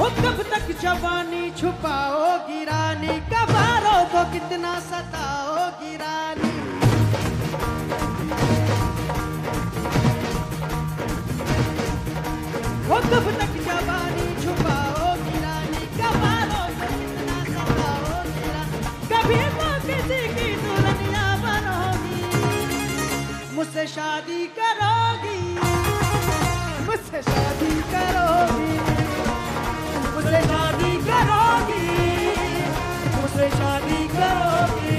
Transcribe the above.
हो कब तक जवानी छुपाओगी रानी, कबारों को कितना सताओगी रानी। हो कब तक जवानी छुपाओगी रानी, कबारों को कितना सताओगी रानी। कभी तो किसी की दुल्हनिया बनोगी, मुझसे शादी करोगी, मुझसे शादी करोगी, मुझसे शादी करोगी, मुझसे शादी करोगी।